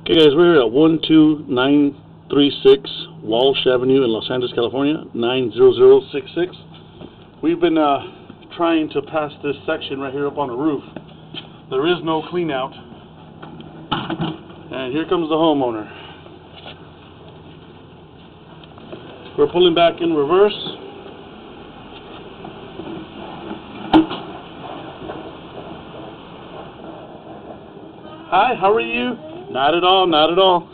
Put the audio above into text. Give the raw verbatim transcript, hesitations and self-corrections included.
Okay, guys, we're here at one two nine three six Walsh Avenue in Los Angeles, California, nine zero zero six six. We've been uh, trying to pass this section right here up on the roof. There is no clean out. And here comes the homeowner. We're pulling back in reverse. Hi, how are you? Not at all, not at all.